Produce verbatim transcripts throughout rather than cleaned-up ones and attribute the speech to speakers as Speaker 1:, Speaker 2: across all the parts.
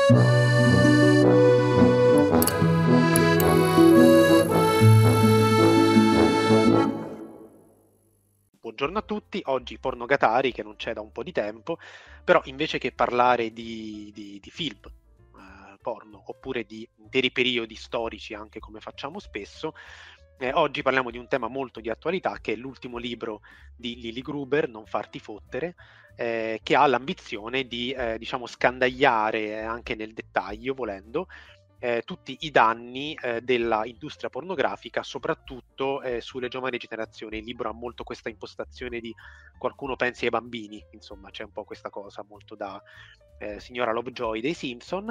Speaker 1: Buongiorno a tutti, oggi Pornogatari che non c'è da un po' di tempo, però invece che parlare di, di, di film eh, porno oppure di interi periodi storici anche come facciamo spesso, eh, oggi parliamo di un tema molto di attualità che è l'ultimo libro di Lily Gruber, Non farti fottere, eh, che ha l'ambizione di eh, diciamo scandagliare anche nel dettaglio, volendo, eh, tutti i danni eh, della industria pornografica, soprattutto eh, sulle giovani generazioni. Il libro ha molto questa impostazione di qualcuno pensi ai bambini, insomma c'è un po' questa cosa molto da eh, signora Lovejoy dei Simpson,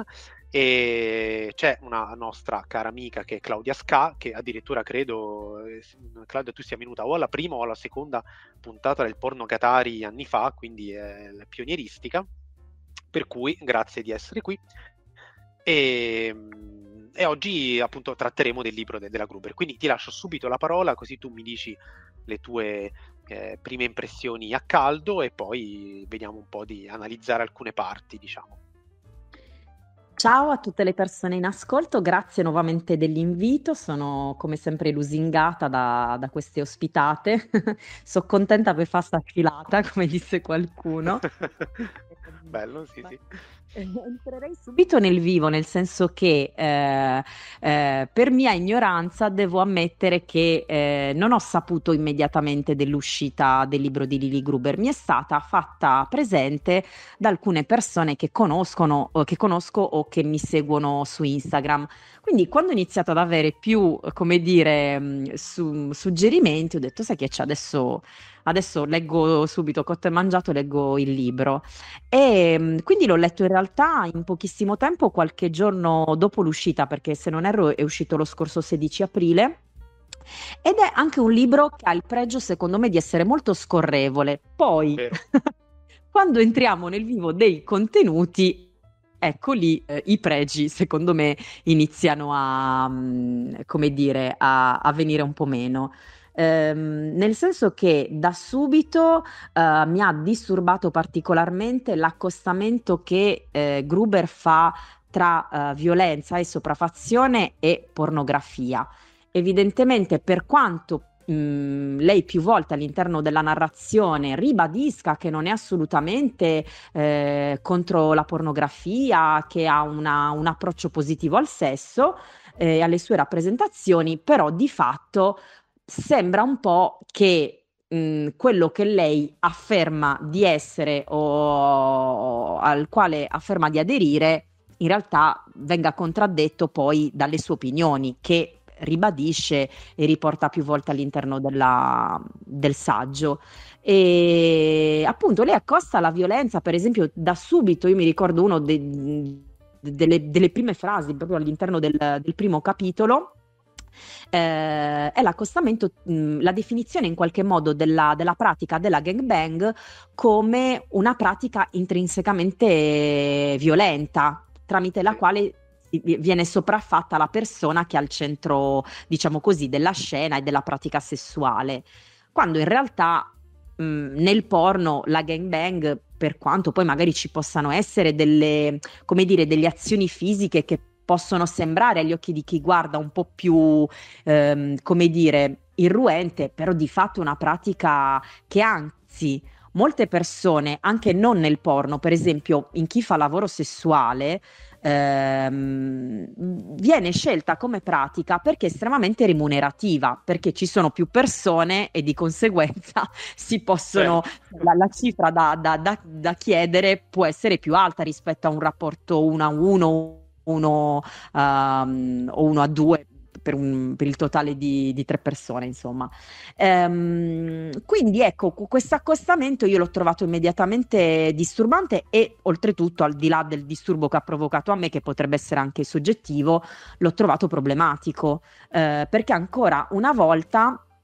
Speaker 1: e c'è una nostra cara amica che è Claudia Ska, che addirittura credo, eh, Claudia, tu sia venuta o alla prima o alla seconda puntata del Pornogatari anni fa, quindi è la pionieristica, per cui grazie di essere qui. E, e oggi appunto tratteremo del libro de- della Gruber, quindi ti lascio subito la parola così tu mi dici le tue eh, prime impressioni a caldo e poi vediamo un po' di analizzare alcune parti, diciamo.
Speaker 2: Ciao a tutte le persone in ascolto, grazie nuovamente dell'invito, sono come sempre lusingata da, da queste ospitate, sono contenta per fare sta filata, come disse qualcuno.
Speaker 1: Bello, sì,
Speaker 2: Ma-
Speaker 1: sì.
Speaker 2: eh, Entrerei subito nel vivo, nel senso che eh, eh, per mia ignoranza devo ammettere che eh, non ho saputo immediatamente dell'uscita del libro di Lily Gruber. Mi è stata fatta presente da alcune persone che conoscono, o che conosco o che mi seguono su Instagram. Quindi quando ho iniziato ad avere più, eh, come dire, mh, su- suggerimenti, ho detto, sai che c'è adesso, adesso leggo subito, cotto e mangiato, leggo il libro. E mh, quindi l'ho letto in realtà in pochissimo tempo, qualche giorno dopo l'uscita, perché se non erro è uscito lo scorso sedici aprile. Ed è anche un libro che ha il pregio, secondo me, di essere molto scorrevole. Poi,
Speaker 1: Vero.
Speaker 2: quando entriamo nel vivo dei contenuti, ecco lì eh, i pregi, secondo me, iniziano a, mm, come dire, a, a venire un po' meno. Ehm, nel senso che da subito eh, mi ha disturbato particolarmente l'accostamento che eh, Gruber fa tra eh, violenza e sopraffazione e pornografia. Evidentemente, per quanto mh, lei più volte all'interno della narrazione ribadisca che non è assolutamente eh, contro la pornografia, che ha una- un approccio positivo al sesso e alle sue rappresentazioni, però di fatto sembra un po' che mh, quello che lei afferma di essere o al quale afferma di aderire in realtà venga contraddetto poi dalle sue opinioni, che ribadisce e riporta più volte all'interno della- del saggio. E appunto lei accosta la violenza, per esempio, da subito. Io mi ricordo uno de- delle, delle prime frasi proprio all'interno del, del primo capitolo. Eh, è l'accostamento, mh, la definizione in qualche modo della, della pratica della gangbang come una pratica intrinsecamente violenta, tramite la
Speaker 1: Sì.
Speaker 2: quale si- viene sopraffatta la persona che è al centro, diciamo così, della scena e della pratica sessuale. Quando in realtà mh, nel porno la gangbang, per quanto poi magari ci possano essere delle, come dire, delle azioni fisiche che possono sembrare agli occhi di chi guarda un po' più, ehm, come dire, irruente, però di fatto è una pratica che anzi molte persone, anche non nel porno, per esempio in chi fa lavoro sessuale, ehm, viene scelta come pratica perché è estremamente remunerativa, perché ci sono più persone e di conseguenza si possono,
Speaker 1: Certo.
Speaker 2: la, la cifra da, da- da- da chiedere può essere più alta rispetto a un rapporto uno a uno, uno, ehm, o uno a due. Per, un- per il totale di, di tre persone, insomma. Ehm, quindi ecco, questo accostamento io l'ho trovato immediatamente disturbante e oltretutto, al di là del disturbo che ha provocato a me, che potrebbe essere anche soggettivo, l'ho trovato problematico, eh, perché ancora una volta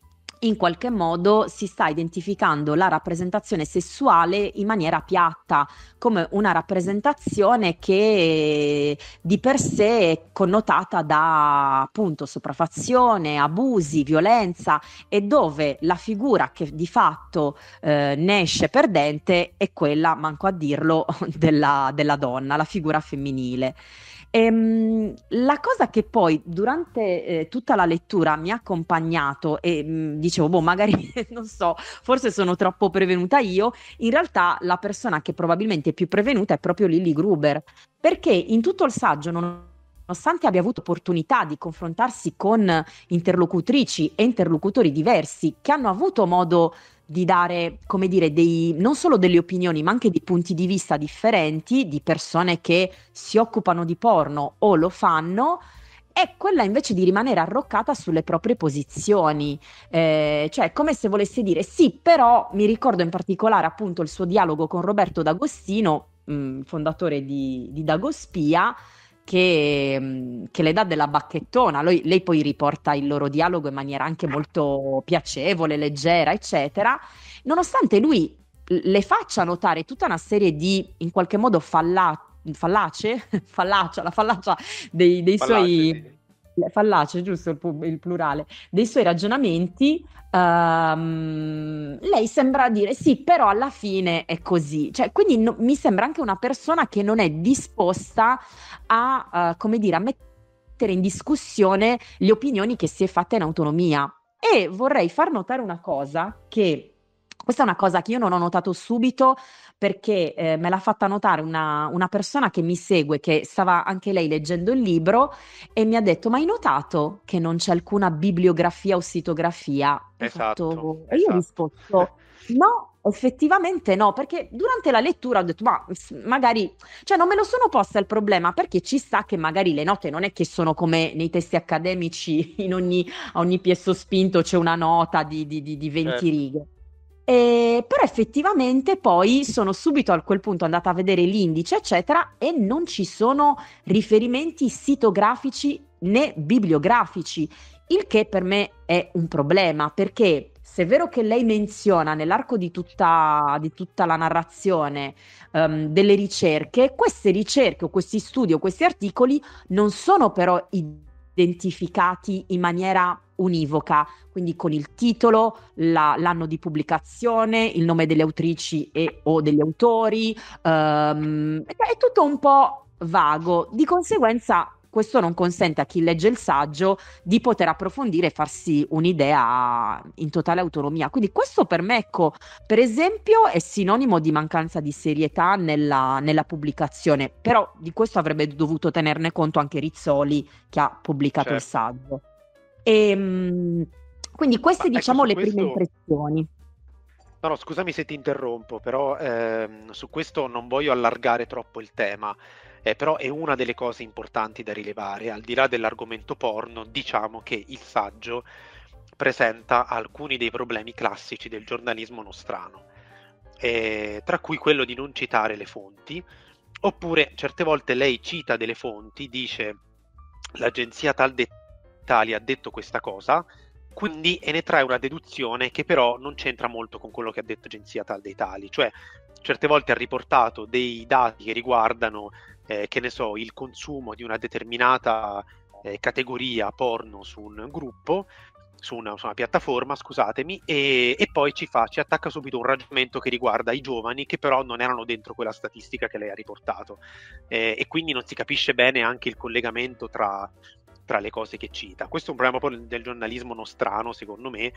Speaker 2: in qualche modo si sta identificando la rappresentazione sessuale in maniera piatta, come una rappresentazione che di per sé è connotata da appunto sopraffazione, abusi, violenza, e dove la figura che di fatto eh, ne esce perdente è quella, manco a dirlo, della, della donna, la figura femminile. Ehm, la cosa che poi durante eh, tutta la lettura mi ha accompagnato e mh, dicevo, boh, magari non so, forse sono troppo prevenuta io, in realtà la persona che probabilmente è più prevenuta è proprio Lily Gruber, perché in tutto il saggio, non- nonostante abbia avuto opportunità di confrontarsi con interlocutrici e interlocutori diversi che hanno avuto modo di dare, come dire, dei, non solo delle opinioni, ma anche di punti di vista differenti di persone che si occupano di porno o lo fanno, è quella invece di rimanere arroccata sulle proprie posizioni, eh, cioè come se volesse dire sì, però mi ricordo in particolare appunto il suo dialogo con Roberto D'Agostino, mh, fondatore di, di Dagospia, che, mh, che le dà della bacchettona. Lei, lei poi riporta il loro dialogo in maniera anche molto piacevole, leggera, eccetera, nonostante lui le faccia notare tutta una serie di, in qualche modo, falla- fallacie, fallacia, la fallacia dei, dei
Speaker 1: Fallace,
Speaker 2: suoi,
Speaker 1: sì.
Speaker 2: fallace, giusto il, pu- il plurale, dei suoi ragionamenti, ehm, lei sembra dire sì, però alla fine è così. Cioè, quindi no- mi sembra anche una persona che non è disposta a, eh, come dire, a mettere in discussione le opinioni che si è fatta in autonomia. E vorrei far notare una cosa che questa è una cosa che io non ho notato subito perché eh, me l'ha fatta notare una, una persona che mi segue, che stava anche lei leggendo il libro e mi ha detto: Ma hai notato che non c'è alcuna bibliografia o sitografia? E ho
Speaker 1: Esatto,
Speaker 2: fatto, e io ho
Speaker 1: esatto.
Speaker 2: risposto: No, effettivamente no, perché durante la lettura ho detto: Ma s- magari, cioè non me lo sono posta il problema perché ci sta che magari le note non è che sono come nei testi accademici, in ogni, a ogni piè sospinto c'è una nota di, di, di, di venti
Speaker 1: Certo.
Speaker 2: righe. E- però effettivamente poi sono subito a quel punto andata a vedere l'indice, eccetera, e non ci sono riferimenti sitografici né bibliografici, il che per me è un problema, perché se è vero che lei menziona nell'arco di tutta, di tutta la narrazione ehm, delle ricerche, queste ricerche o questi studi o questi articoli non sono però identificati in maniera univoca, quindi con il titolo, la- l'anno di pubblicazione, il nome delle autrici e o degli autori, ehm, è tutto un po' vago. Di conseguenza, questo non consente a chi legge il saggio di poter approfondire e farsi un'idea in totale autonomia. Quindi questo per me, ecco, per esempio, è sinonimo di mancanza di serietà nella, nella pubblicazione, però di questo avrebbe dovuto tenerne conto anche Rizzoli, che ha pubblicato il
Speaker 1: Certo.
Speaker 2: saggio. E, mh, quindi queste,
Speaker 1: Ma ecco,
Speaker 2: diciamo,
Speaker 1: su
Speaker 2: le prime
Speaker 1: questo,
Speaker 2: impressioni.
Speaker 1: no, no, scusami se ti interrompo, però ehm, su questo non voglio allargare troppo il tema, eh, però è una delle cose importanti da rilevare. Al di là dell'argomento porno, diciamo che il saggio presenta alcuni dei problemi classici del giornalismo nostrano, eh, tra cui quello di non citare le fonti, oppure certe volte lei cita delle fonti, dice l'agenzia tal de tali ha detto questa cosa, quindi e ne trae una deduzione che però non c'entra molto con quello che ha detto agenzia tal dei tali, cioè certe volte ha riportato dei dati che riguardano, eh, che ne so, il consumo di una determinata eh, categoria porno su un gruppo, su una, su una piattaforma, scusatemi, e, e poi ci fa, ci attacca subito un ragionamento che riguarda i giovani che però non erano dentro quella statistica che lei ha riportato, eh, e quindi non si capisce bene anche il collegamento tra tra le cose che cita. Questo è un problema proprio del giornalismo nostrano, secondo me,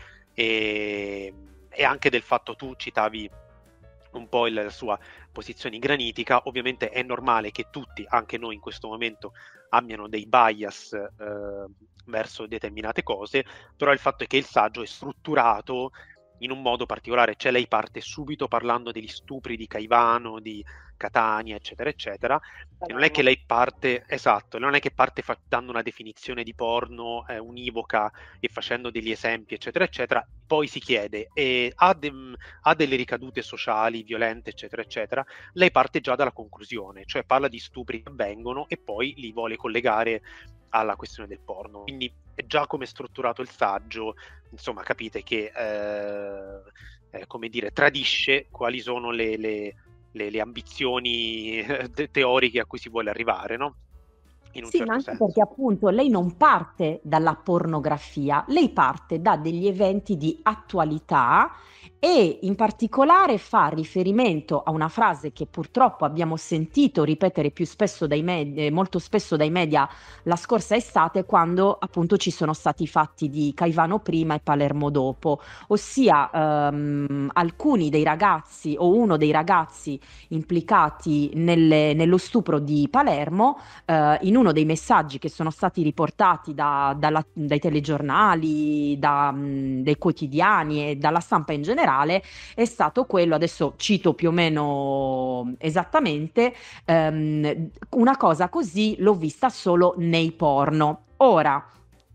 Speaker 1: e, e anche del fatto tu citavi un po' il- la sua posizione granitica. Ovviamente è normale che tutti, anche noi in questo momento, abbiano dei bias eh, verso determinate cose, però il fatto è che il saggio è strutturato in un modo particolare, cioè lei parte subito parlando degli stupri di Caivano, di Catania, eccetera, eccetera, e non è che lei parte, esatto, non è che parte fa- dando una definizione di porno eh, univoca e facendo degli esempi, eccetera, eccetera, poi si chiede, eh, ha, de- ha delle ricadute sociali, violente, eccetera, eccetera, lei parte già dalla conclusione, cioè parla di stupri che avvengono e poi li vuole collegare alla questione del porno. Quindi già come è strutturato il saggio, insomma, capite che eh, eh, come dire, tradisce quali sono le, le, le, le ambizioni te- teoriche a cui si vuole arrivare, no? In un
Speaker 2: Sì, ma
Speaker 1: certo
Speaker 2: anche perché
Speaker 1: senso.
Speaker 2: appunto lei non parte dalla pornografia, lei parte da degli eventi di attualità e in particolare fa riferimento a una frase che purtroppo abbiamo sentito ripetere più spesso dai media, molto spesso dai media la scorsa estate, quando appunto ci sono stati i fatti di Caivano prima e Palermo dopo, ossia ehm, alcuni dei ragazzi o uno dei ragazzi implicati nelle- nello stupro di Palermo, eh, in uno dei messaggi che sono stati riportati da- dalla- dai telegiornali, da, mh, dai quotidiani e dalla stampa in generale, è stato quello, adesso cito più o meno esattamente, ehm, una cosa così l'ho vista solo nei porno. Ora,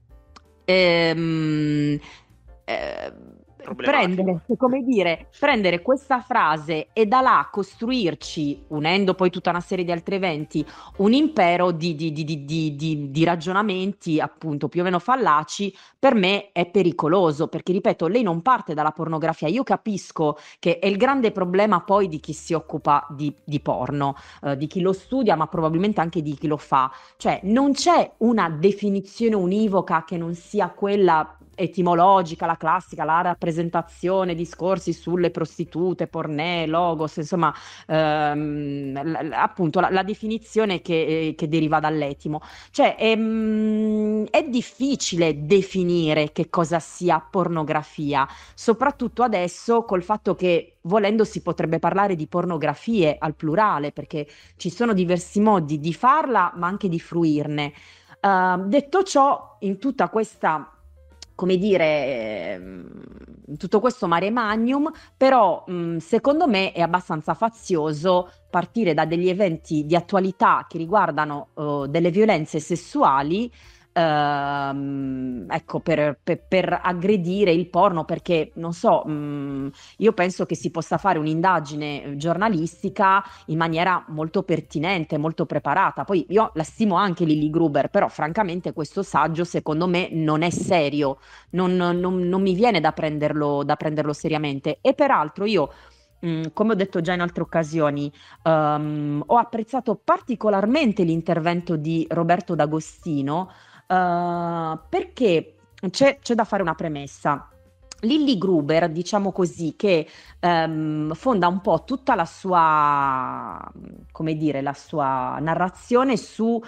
Speaker 2: ehm, eh, prendere,
Speaker 1: Problematico.
Speaker 2: come dire, prendere questa frase e da là costruirci, unendo poi tutta una serie di altri eventi, un impero di, di- di- di- di- di- di ragionamenti appunto più o meno fallaci, per me è pericoloso, perché ripeto, lei non parte dalla pornografia. Io capisco che è il grande problema poi di chi si occupa di, di porno, eh, di chi lo studia, ma probabilmente anche di chi lo fa. Cioè, non c'è una definizione univoca che non sia quella etimologica, la classica, la rappresentazione, discorsi sulle prostitute, pornè, logos, insomma, ehm, l- l- appunto la, la definizione che, eh, che deriva dall'etimo. Cioè, è, mm, è difficile definire che cosa sia pornografia, soprattutto adesso col fatto che volendo si potrebbe parlare di pornografie al plurale, perché ci sono diversi modi di farla, ma anche di fruirne. Uh, detto ciò, in tutta questa, come dire, ehm, in tutto questo mare magnum, però mh, secondo me è abbastanza fazioso partire da degli eventi di attualità che riguardano uh, delle violenze sessuali. Ehm, ecco, per, per- per aggredire il porno, perché non so, mh, io penso che si possa fare un'indagine giornalistica in maniera molto pertinente, molto preparata. Poi io la stimo anche Lily Gruber, però francamente questo saggio secondo me non è serio, non, non- non mi viene da prenderlo, da prenderlo seriamente. E peraltro io, mh, come ho detto già in altre occasioni, ehm, ho apprezzato particolarmente l'intervento di Roberto D'Agostino, eh, perché c'è c'è da fare una premessa. Lilly Gruber, diciamo così, che ehm, fonda un po' tutta la sua, come dire, la sua narrazione su,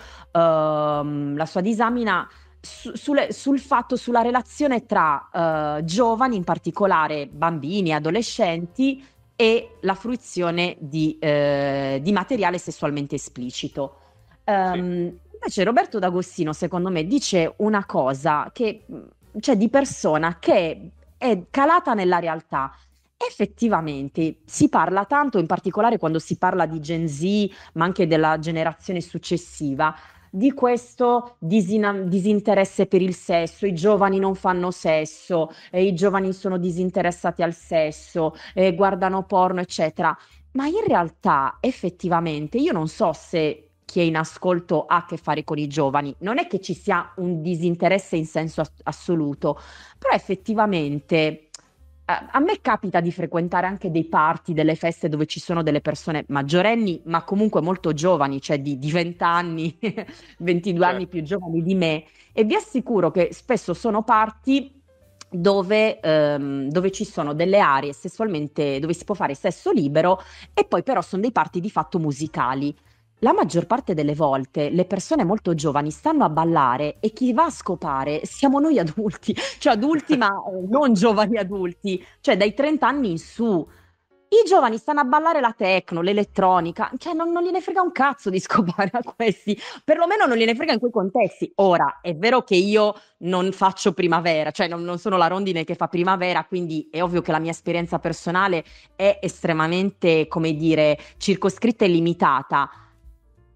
Speaker 2: ehm, la sua disamina su- sulle- sul fatto, sulla relazione tra eh, giovani, in particolare bambini, adolescenti, e la fruizione di, eh, di materiale sessualmente esplicito.
Speaker 1: Sì.
Speaker 2: Ehm, invece Roberto D'Agostino, secondo me, dice una cosa che, mh, cioè di persona che è calata nella realtà. Effettivamente si parla tanto, in particolare quando si parla di Gen Z, ma anche della generazione successiva, di questo disina- disinteresse per il sesso. I giovani non fanno sesso, e i giovani sono disinteressati al sesso, e guardano porno, eccetera. Ma in realtà, effettivamente, io non so se chi è in ascolto ha a che fare con i giovani, non è che ci sia un disinteresse in senso ass- assoluto, però effettivamente a a me capita di frequentare anche dei party, delle feste dove ci sono delle persone maggiorenni, ma comunque molto giovani, cioè di, di venti anni, ventidue anni
Speaker 1: Certo.
Speaker 2: più giovani di me, e vi assicuro che spesso sono party dove, ehm, dove ci sono delle aree sessualmente, dove si può fare sesso libero, e poi però sono dei party di fatto musicali. La maggior parte delle volte le persone molto giovani stanno a ballare e chi va a scopare siamo noi adulti, cioè adulti ma eh, non giovani adulti, cioè dai trenta anni in su. I giovani stanno a ballare la techno, l'elettronica, cioè non, non gliene frega un cazzo di scopare a questi, perlomeno non gliene frega in quei contesti. Ora, è vero che io non faccio primavera, cioè non, non sono la rondine che fa primavera, quindi è ovvio che la mia esperienza personale è estremamente, come dire, circoscritta e limitata.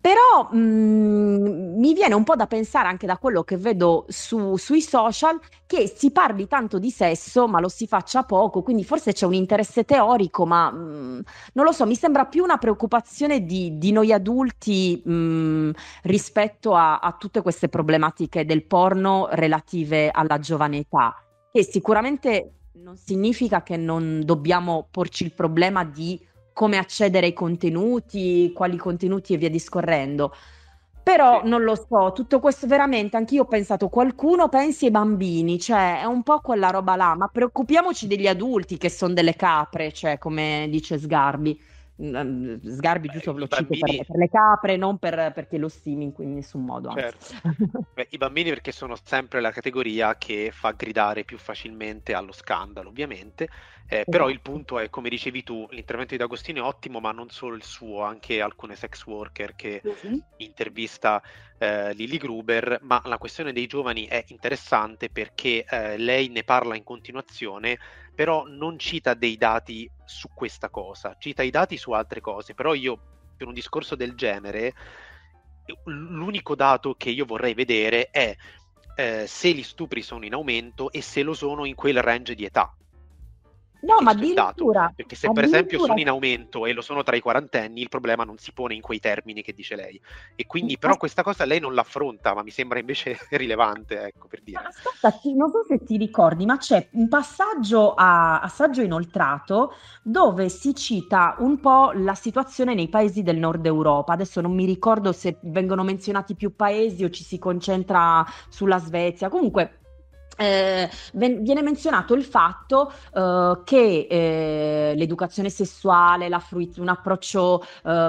Speaker 2: Però mh, mi viene un po' da pensare anche da quello che vedo su- sui social che si parli tanto di sesso, ma lo si faccia poco, quindi forse c'è un interesse teorico, ma mh, non lo so, mi sembra più una preoccupazione di, di noi adulti mh, rispetto a, a tutte queste problematiche del porno relative alla giovane età, che sicuramente non significa che non dobbiamo porci il problema di come accedere ai contenuti, quali contenuti e via discorrendo. Però
Speaker 1: Sì.
Speaker 2: non lo so, tutto questo veramente, anch'io ho pensato, qualcuno pensi ai bambini, cioè è un po' quella roba là, ma preoccupiamoci degli adulti che sono delle capre, cioè come dice Sgarbi. Mm, Sgarbi,
Speaker 1: Beh,
Speaker 2: giusto,
Speaker 1: i
Speaker 2: lo cito per,
Speaker 1: bambini,
Speaker 2: per le capre, non per- perché lo stimi in, in nessun modo, anzi.
Speaker 1: certo. Beh, i bambini perché sono sempre la categoria che fa gridare più facilmente allo scandalo, ovviamente. Eh, però il
Speaker 2: Esatto.
Speaker 1: punto è, come dicevi tu, l'intervento di D'Agostino è ottimo, ma non solo il suo, anche alcune sex worker che
Speaker 2: Mhm.
Speaker 1: intervista eh, Lily Gruber, ma la questione dei giovani è interessante perché eh, lei ne parla in continuazione, però non cita dei dati su questa cosa, cita i dati su altre cose, però io per un discorso del genere l'unico dato che io vorrei vedere è eh, se gli stupri sono in aumento e se lo sono in quel range di età. E
Speaker 2: No, ma
Speaker 1: questo è il dato,
Speaker 2: addirittura,
Speaker 1: perché se per esempio
Speaker 2: addirittura,
Speaker 1: sono in aumento e lo sono tra i quarantenni, il problema non si pone in quei termini che dice lei. E quindi,
Speaker 2: ma
Speaker 1: però, questa cosa lei non l'affronta, ma mi sembra invece rilevante, ecco, per
Speaker 2: Ma
Speaker 1: dire.
Speaker 2: aspetta, ti- non so se ti ricordi, ma c'è un passaggio a, a saggio inoltrato dove si cita un po' la situazione nei paesi del nord Europa. Adesso non mi ricordo se vengono menzionati più paesi o ci si concentra sulla Svezia. Comunque, eh, ven- viene menzionato il fatto eh, che eh, l'educazione sessuale, la fruit- un approccio,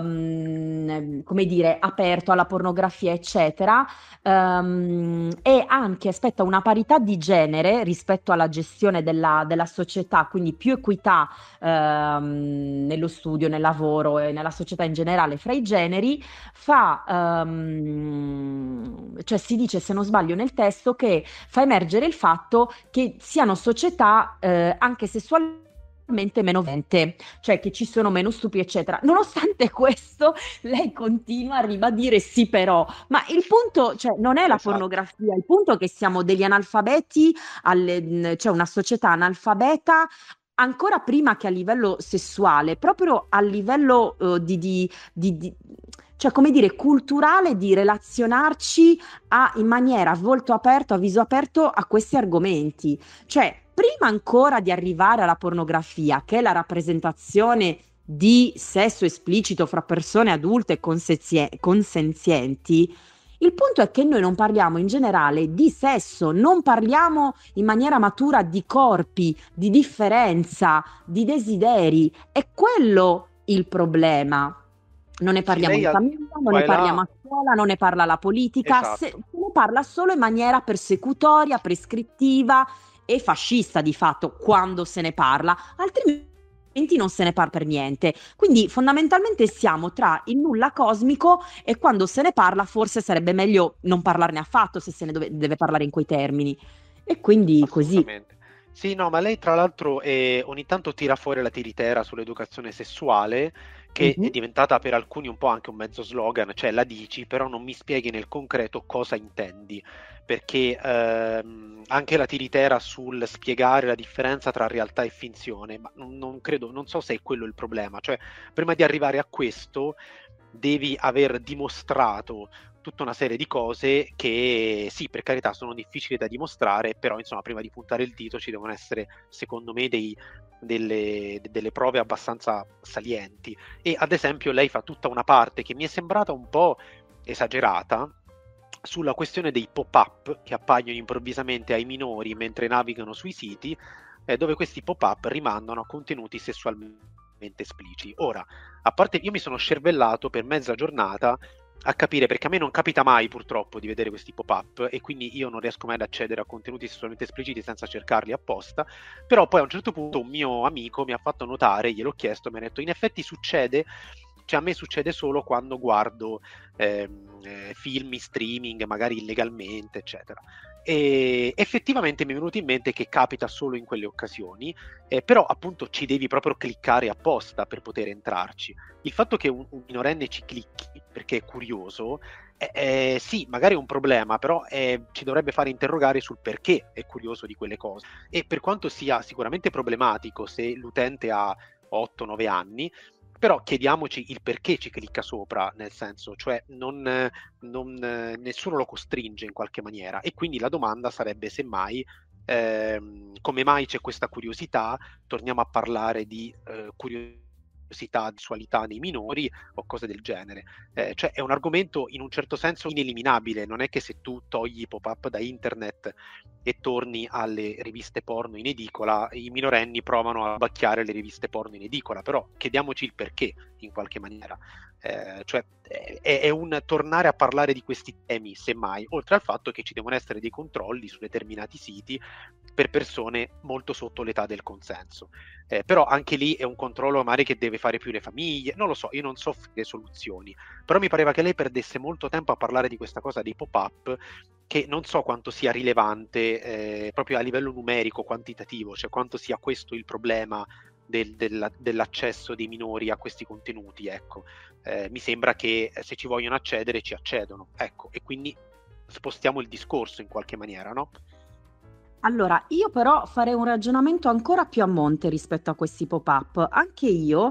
Speaker 2: ehm, come dire, aperto alla pornografia, eccetera, Ehm, e anche, aspetta, una parità di genere rispetto alla gestione della, della società, quindi più equità ehm, nello studio, nel lavoro e nella società in generale fra i generi, fa, ehm, cioè si dice, se non sbaglio nel testo, che fa emergere il fatto che siano società eh, anche sessualmente meno violente, cioè che ci sono meno stupri, eccetera. Nonostante questo, lei continua a ribadire sì, però. Ma il punto, cioè, non è la
Speaker 1: Esatto.
Speaker 2: pornografia, il punto è che siamo degli analfabeti, alle- cioè una società analfabeta ancora prima che a livello sessuale, proprio a livello eh, di, di- di- di- cioè, come dire, culturale di relazionarci a- in maniera a volto aperto, a viso aperto a questi argomenti. Cioè, prima ancora di arrivare alla pornografia, che è la rappresentazione di sesso esplicito fra persone adulte e consenzie- consenzienti, il punto è che noi non parliamo in generale di sesso, non parliamo in maniera matura di corpi, di differenza, di desideri. È quello il problema. Non ne
Speaker 1: Sì,
Speaker 2: parliamo
Speaker 1: lei
Speaker 2: in
Speaker 1: ha-
Speaker 2: famiglia, non
Speaker 1: qua
Speaker 2: ne
Speaker 1: e
Speaker 2: parliamo
Speaker 1: là,
Speaker 2: a scuola, non ne parla la politica, se,
Speaker 1: esatto.
Speaker 2: se ne parla solo in maniera persecutoria, prescrittiva e fascista di fatto quando se ne parla, altrimenti non se ne parla per niente. Quindi fondamentalmente siamo tra il nulla cosmico e quando se ne parla forse sarebbe meglio non parlarne affatto se se ne dove- deve parlare in quei termini. E quindi così.
Speaker 1: Assolutamente. Sì, no, ma lei tra l'altro eh, ogni tanto tira fuori la tiritera sull'educazione sessuale, che è
Speaker 2: Mhm.
Speaker 1: diventata per alcuni un po' anche un mezzo slogan, cioè la dici, però non mi spieghi nel concreto cosa intendi, perché ehm, anche la tiritera sul spiegare la differenza tra realtà e finzione, ma non, non credo, non so se è quello il problema, cioè prima di arrivare a questo devi aver dimostrato tutta una serie di cose che sì, per carità, sono difficili da dimostrare, però insomma, prima di puntare il dito ci devono essere, secondo me, dei, delle, delle prove abbastanza salienti. E ad esempio lei fa tutta una parte che mi è sembrata un po' esagerata sulla questione dei pop-up che appaiono improvvisamente ai minori mentre navigano sui siti, eh, dove questi pop-up rimandano a contenuti sessualmente espliciti. Ora, a parte io mi sono scervellato per mezza giornata a capire, perché a me non capita mai purtroppo di vedere questi pop-up e quindi io non riesco mai ad accedere a contenuti sessualmente espliciti senza cercarli apposta, però poi a un certo punto un mio amico mi ha fatto notare, gliel'ho chiesto, mi ha detto in effetti succede, cioè a me succede solo quando guardo ehm, eh, film in streaming, magari illegalmente, eccetera. E effettivamente mi è venuto in mente che capita solo in quelle occasioni, eh, però appunto ci devi proprio cliccare apposta per poter entrarci. Il fatto che un, un minorenne ci clicchi perché è curioso, eh, eh, sì, magari è un problema, però eh, ci dovrebbe fare interrogare sul perché è curioso di quelle cose. E per quanto sia sicuramente problematico se l'utente ha otto nove anni, però chiediamoci il perché ci clicca sopra, nel senso, cioè non, non, nessuno lo costringe in qualche maniera, e quindi la domanda sarebbe semmai ehm, come mai c'è questa curiosità. Torniamo a parlare di eh, curiosità, sessualità nei minori o cose del genere. Eh, cioè è un argomento in un certo senso ineliminabile, non è che se tu togli i pop-up da internet e torni alle riviste porno in edicola, i minorenni provano a bacchiare le riviste porno in edicola, però chiediamoci il perché in qualche maniera. Eh, cioè è, è un tornare a parlare di questi temi, semmai, oltre al fatto che ci devono essere dei controlli su determinati siti per persone molto sotto l'età del consenso. Eh, però anche lì è un controllo magari che deve fare più le famiglie, non lo so, io non so le soluzioni, però mi pareva che lei perdesse molto tempo a parlare di questa cosa dei pop-up, che non so quanto sia rilevante eh, proprio a livello numerico, quantitativo, cioè quanto sia questo il problema del, della, dell'accesso dei minori a questi contenuti, ecco. Eh, mi sembra che se ci vogliono accedere ci accedono, ecco, e quindi spostiamo il discorso in qualche maniera, no?
Speaker 2: Allora, io però farei un ragionamento ancora più a monte rispetto a questi pop-up. Anche io,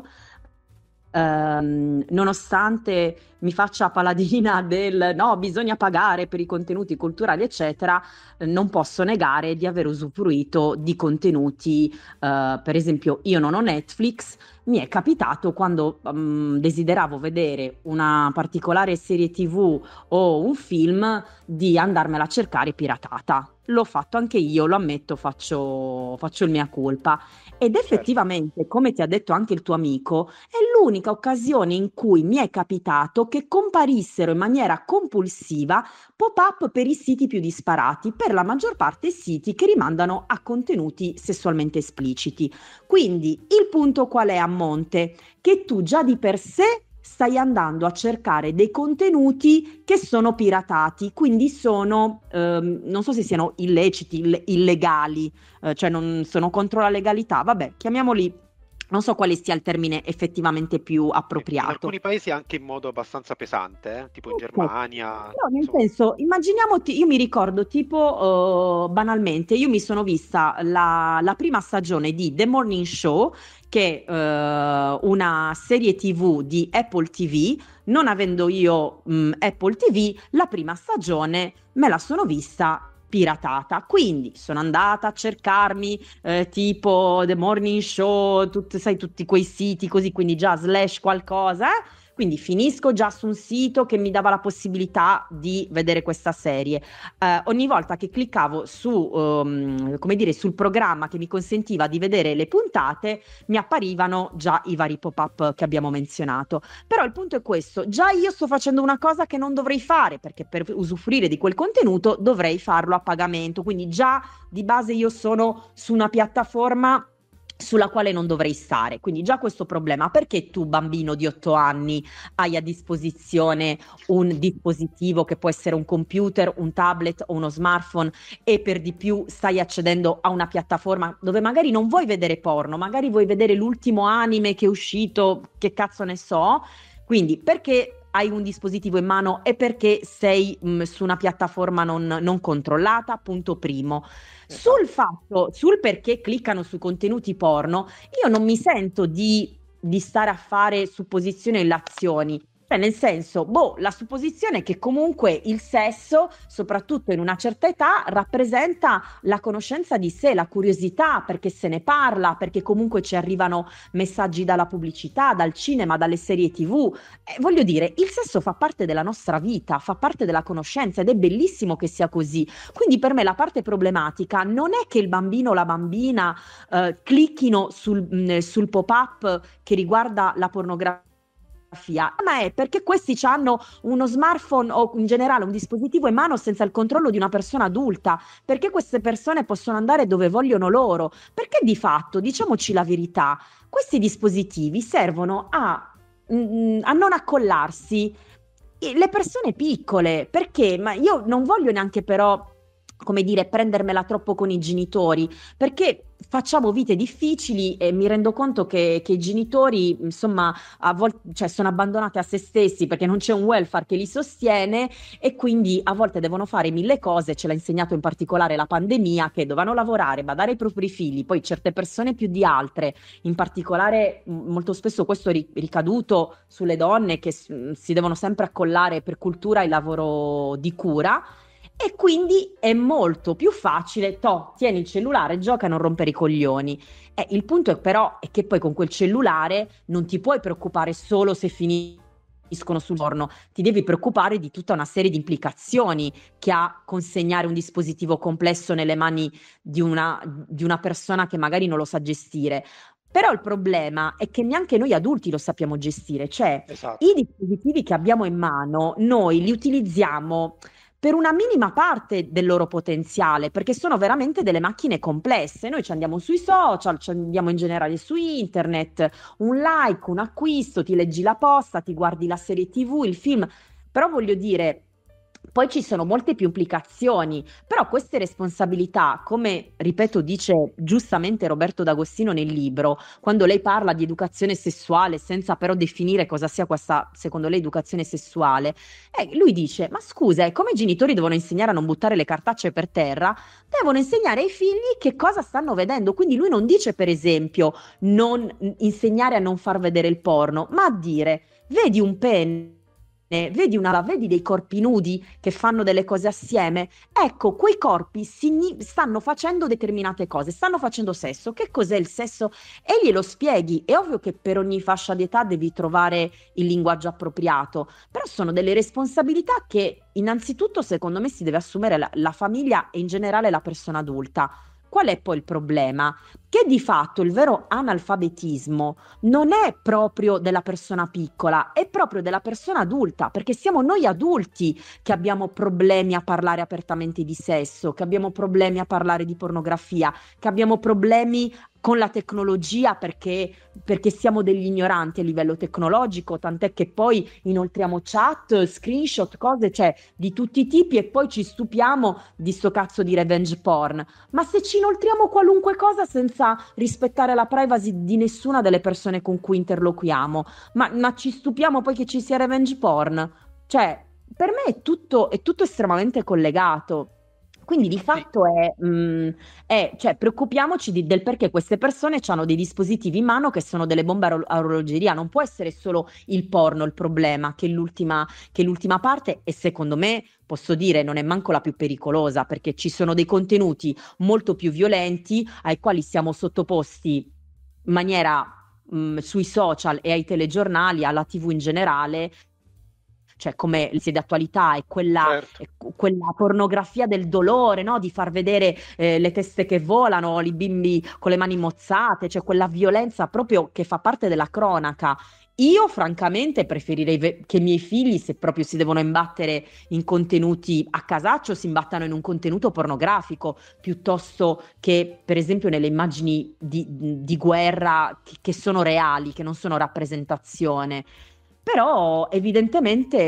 Speaker 2: ehm, nonostante mi faccia paladina del no, bisogna pagare per i contenuti culturali, eccetera, eh, non posso negare di aver usufruito di contenuti, eh, per esempio, io non ho Netflix, mi è capitato quando mm, desideravo vedere una particolare serie T V o un film di andarmela a cercare piratata. L'ho fatto anche io, lo ammetto, faccio, faccio il mea culpa. Ed
Speaker 1: Certo.
Speaker 2: effettivamente, come ti ha detto anche il tuo amico, è l'unica occasione in cui mi è capitato che comparissero in maniera compulsiva pop-up per i siti più disparati, per la maggior parte siti che rimandano a contenuti sessualmente espliciti. Quindi il punto qual è a monte? Che tu già di per sé stai andando a cercare dei contenuti che sono piratati, quindi sono, ehm, non so se siano illeciti, ill- illegali, eh, cioè non sono contro la legalità, vabbè, chiamiamoli, non so quale sia il termine effettivamente più
Speaker 1: In
Speaker 2: appropriato.
Speaker 1: alcuni paesi anche in modo abbastanza pesante, eh? Tipo in
Speaker 2: Ok.
Speaker 1: Germania,
Speaker 2: Però nel
Speaker 1: insomma.
Speaker 2: senso, immaginiamoti, io mi ricordo tipo, eh, banalmente, io mi sono vista la, la prima stagione di The Morning Show, che è eh, una serie T V di Apple T V, non avendo io mh, Apple T V, la prima stagione me la sono vista piratata, quindi sono andata a cercarmi eh, tipo The Morning Show, tut- sai, tutti quei siti così, quindi già slash qualcosa, eh? Quindi finisco già su un sito che mi dava la possibilità di vedere questa serie. Eh, ogni volta che cliccavo su, ehm, come dire, sul programma che mi consentiva di vedere le puntate, mi apparivano già i vari pop-up che abbiamo menzionato. Però il punto è questo: già io sto facendo una cosa che non dovrei fare, perché per usufruire di quel contenuto dovrei farlo a pagamento. Quindi già di base io sono su una piattaforma sulla quale non dovrei stare. Quindi già questo problema. Perché tu, bambino di otto anni, hai a disposizione un dispositivo che può essere un computer, un tablet o uno smartphone, e per di più stai accedendo a una piattaforma dove magari non vuoi vedere porno, magari vuoi vedere l'ultimo anime che è uscito, che cazzo ne so. Quindi perché hai un dispositivo in mano e perché sei mh, su una piattaforma non, non controllata, punto primo.
Speaker 1: Esatto.
Speaker 2: Sul fatto, sul perché cliccano su contenuti porno, io non mi sento di, di stare a fare supposizioni e illazioni. Cioè, nel senso, boh, la supposizione è che comunque il sesso, soprattutto in una certa età, rappresenta la conoscenza di sé, la curiosità, perché se ne parla, perché comunque ci arrivano messaggi dalla pubblicità, dal cinema, dalle serie T V. Eh, voglio dire, il sesso fa parte della nostra vita, fa parte della conoscenza ed è bellissimo che sia così. Quindi per me la parte problematica non è che il bambino o la bambina eh, clicchino sul, mh, sul pop-up che riguarda la pornografia, ma è perché questi hanno uno smartphone o in generale un dispositivo in mano senza il controllo di una persona adulta, perché queste persone possono andare dove vogliono loro, perché di fatto, diciamoci la verità, questi dispositivi servono a, mm, a non accollarsi le persone piccole, perché ma io non voglio neanche però, come dire, prendermela troppo con i genitori, perché facciamo vite difficili e mi rendo conto che, che i genitori, insomma, a volte, cioè, sono abbandonati a se stessi perché non c'è un welfare che li sostiene e quindi a volte devono fare mille cose. Ce l'ha insegnato in particolare la pandemia, che dovevano lavorare, badare ai propri figli, poi certe persone più di altre, in particolare m- molto spesso questo è ri- ricaduto sulle donne che s- si devono sempre accollare per cultura il lavoro di cura. E quindi è molto più facile, toh, tieni il cellulare, gioca e non rompere i coglioni. Eh, il punto è però è che poi con quel cellulare non ti puoi preoccupare solo se finiscono sul giorno, ti devi preoccupare di tutta una serie di implicazioni che ha consegnare un dispositivo complesso nelle mani di una, di una persona che magari non lo sa gestire. Però il problema è che neanche noi adulti lo sappiamo gestire, cioè i
Speaker 1: Esatto.
Speaker 2: dispositivi che abbiamo in mano, noi li utilizziamo per una minima parte del loro potenziale, perché sono veramente delle macchine complesse. Noi ci andiamo sui social, ci andiamo in generale su internet, un like, un acquisto, ti leggi la posta, ti guardi la serie T V, il film, però voglio dire, poi ci sono molte più implicazioni, però queste responsabilità, come ripeto, dice giustamente Roberto D'Agostino nel libro, quando lei parla di educazione sessuale senza però definire cosa sia questa, secondo lei, educazione sessuale, eh, lui dice, ma scusa, eh, come i genitori devono insegnare a non buttare le cartacce per terra, devono insegnare ai figli che cosa stanno vedendo. Quindi lui non dice, per esempio, non insegnare a non far vedere il porno, ma a dire, vedi un pene, vedi una, vedi dei corpi nudi che fanno delle cose assieme? Ecco, quei corpi signi- stanno facendo determinate cose, stanno facendo sesso. Che cos'è il sesso? E glielo spieghi. È ovvio che per ogni fascia d'età devi trovare il linguaggio appropriato, però sono delle responsabilità che innanzitutto secondo me si deve assumere la, la famiglia e in generale la persona adulta. Qual è poi il problema? Che di fatto il vero analfabetismo non è proprio della persona piccola, è proprio della persona adulta, perché siamo noi adulti che abbiamo problemi a parlare apertamente di sesso, che abbiamo problemi a parlare di pornografia, che abbiamo problemi con la tecnologia perché, perché siamo degli ignoranti a livello tecnologico, tant'è che poi inoltriamo chat, screenshot, cose, cioè di tutti i tipi e poi ci stupiamo di sto cazzo di revenge porn. Ma se ci inoltriamo qualunque cosa senza rispettare la privacy di nessuna delle persone con cui interloquiamo, ma, ma ci stupiamo poi che ci sia revenge porn? Cioè, per me è tutto, è tutto estremamente collegato. Quindi di
Speaker 1: Sì,
Speaker 2: fatto è, mh, è- cioè, preoccupiamoci di- del perché queste persone hanno dei dispositivi in mano che sono delle bombe a ro- a orologeria. Non può essere solo il porno il problema, che è l'ultima, che è l'ultima parte e secondo me, posso dire, non è manco la più pericolosa, perché ci sono dei contenuti molto più violenti ai quali siamo sottoposti in maniera mh, sui social e ai telegiornali, alla T V in generale, cioè come le di attualità è quella,
Speaker 1: certo.
Speaker 2: è quella pornografia del dolore, no? Di far vedere eh, le teste che volano, i bimbi con le mani mozzate, cioè quella violenza proprio che fa parte della cronaca. Io francamente preferirei ve- che i miei figli, se proprio si devono imbattere in contenuti a casaccio, si imbattano in un contenuto pornografico, piuttosto che per esempio nelle immagini di, di guerra che, che sono reali, che non sono rappresentazione. Però evidentemente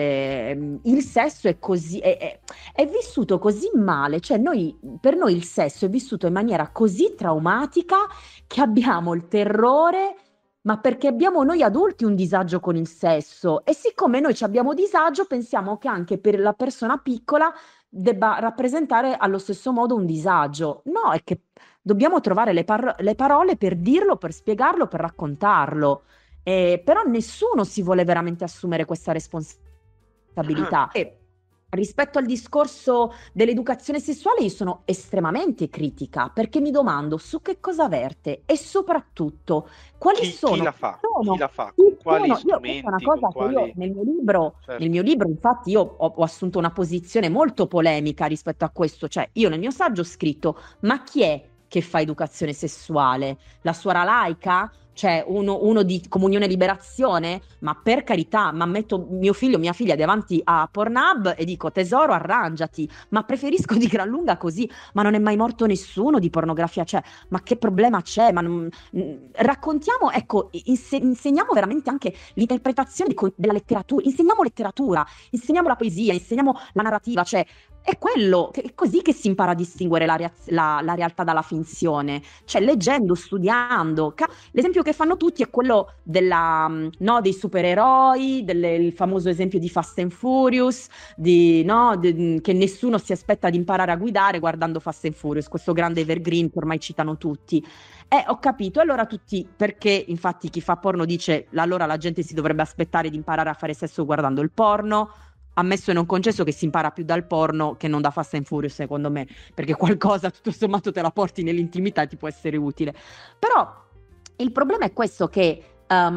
Speaker 2: ehm, il sesso è così, è, è- è vissuto così male, cioè noi, per noi il sesso è vissuto in maniera così traumatica che abbiamo il terrore, ma perché abbiamo noi adulti un disagio con il sesso e siccome noi ci abbiamo disagio, pensiamo che anche per la persona piccola debba rappresentare allo stesso modo un disagio. No, è che dobbiamo trovare le, par- le parole per dirlo, per spiegarlo, per raccontarlo. Eh, però nessuno si vuole veramente assumere questa responsabilità. E rispetto al discorso dell'educazione sessuale, io sono estremamente critica perché mi domando su che cosa verte e soprattutto quali
Speaker 1: Chi, chi
Speaker 2: sono,
Speaker 1: la fa? Chi
Speaker 2: sono,
Speaker 1: la fa? Con
Speaker 2: chi
Speaker 1: quali
Speaker 2: sono. Io, questa è una
Speaker 1: strumenti? Con
Speaker 2: cosa che io
Speaker 1: quali...
Speaker 2: nel mio libro, nel
Speaker 1: Certo.
Speaker 2: mio libro, infatti, io ho, ho assunto una posizione molto polemica rispetto a questo. Cioè, io nel mio saggio ho scritto: ma chi è che fa educazione sessuale? La suora laica? Cioè uno, uno di Comunione e Liberazione? Ma per carità, ma metto mio figlio, mia figlia davanti a Pornhub e dico tesoro, arrangiati, ma preferisco di gran lunga così, ma non è mai morto nessuno di pornografia, cioè, ma che problema c'è? Ma non- mh, raccontiamo, ecco, inse- insegniamo veramente anche l'interpretazione di co- della letteratura, insegniamo letteratura, insegniamo la poesia, insegniamo la narrativa, cioè è quello, che- è così che si impara a distinguere la, reaz- la- la realtà dalla finzione, cioè leggendo, studiando. Ca- L'esempio che fanno tutti è quello della, mh, no, dei supereroi, del, il famoso esempio di Fast and Furious, di, no, de- che nessuno si aspetta di imparare a guidare guardando Fast and Furious, questo grande evergreen che ormai citano tutti. Eh, ho capito, allora tutti, perché infatti chi fa porno dice, allora la gente si dovrebbe aspettare di imparare a fare sesso guardando il porno, ammesso e non concesso che si impara più dal porno che non da Fast and Furious, secondo me, perché qualcosa tutto sommato te la porti nell'intimità e ti può essere utile. Però il problema è questo che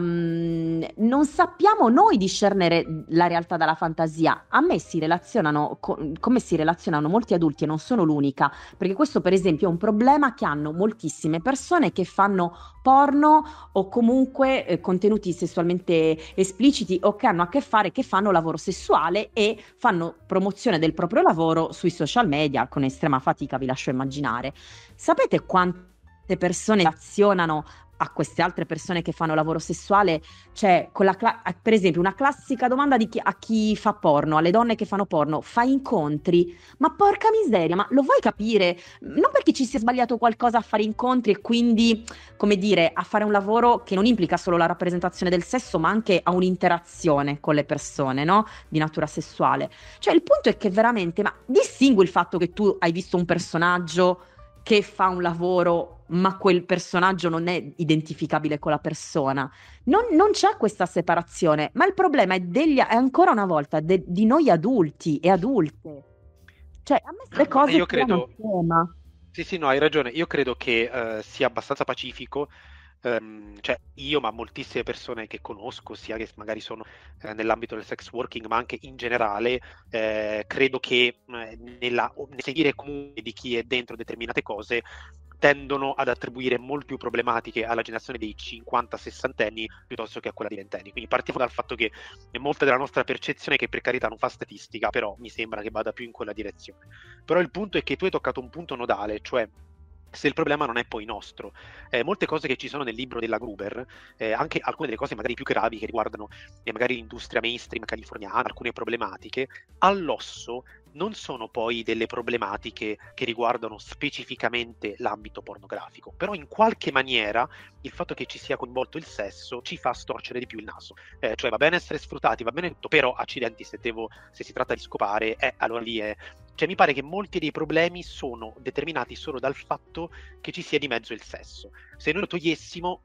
Speaker 2: ehm, non sappiamo noi discernere la realtà dalla fantasia. A me si relazionano, co- come si relazionano molti adulti e non sono l'unica, perché questo per esempio è un problema che hanno moltissime persone che fanno porno o comunque eh, contenuti sessualmente espliciti o che hanno a che fare, che fanno lavoro sessuale e fanno promozione del proprio lavoro sui social media con estrema fatica, vi lascio immaginare. Sapete quante persone azionano a queste altre persone che fanno lavoro sessuale? Cioè, con la cla- per esempio, una classica domanda di chi- a chi fa porno, alle donne che fanno porno, fai incontri? Ma porca miseria, ma lo vuoi capire? Non perché ci sia sbagliato qualcosa a fare incontri e quindi, come dire, a fare un lavoro che non implica solo la rappresentazione del sesso, ma anche a un'interazione con le persone, no? Di natura sessuale. Cioè, il punto è che veramente, ma distingui il fatto che tu hai visto un personaggio che fa un lavoro, ma quel personaggio non è identificabile con la persona. Non, non c'è questa separazione, ma il problema è, degli, è ancora una volta de- di noi adulti e adulte. Cioè, a me queste
Speaker 1: Ma
Speaker 2: cose
Speaker 1: io
Speaker 2: creano il
Speaker 1: credo,
Speaker 2: tema.
Speaker 1: sì, sì, no, hai ragione. Io credo che eh, sia abbastanza pacifico. Ehm, cioè, io, ma moltissime persone che conosco, sia che magari sono eh, nell'ambito del sex working, ma anche in generale, eh, credo che eh, nella, nel sentire comunque di chi è dentro determinate cose tendono ad attribuire molte più problematiche alla generazione dei cinquanta sessanta anni piuttosto che a quella di venti anni. Quindi partiamo dal fatto che molta della nostra percezione, che per carità non fa statistica, però mi sembra che vada più in quella direzione. Però il punto è che tu hai toccato un punto nodale, cioè se il problema non è poi nostro. Eh, molte cose che ci sono nel libro della Gruber, eh, anche alcune delle cose magari più gravi che riguardano eh, magari l'industria mainstream californiana, alcune problematiche, all'osso non sono poi delle problematiche che riguardano specificamente l'ambito pornografico, però in qualche maniera il fatto che ci sia coinvolto il sesso ci fa storcere di più il naso. Eh, cioè va bene essere sfruttati, va bene tutto, però accidenti se, devo, se si tratta di scopare, eh, allora lì è... Cioè mi pare che molti dei problemi sono determinati solo dal fatto che ci sia di mezzo il sesso. Se noi lo togliessimo,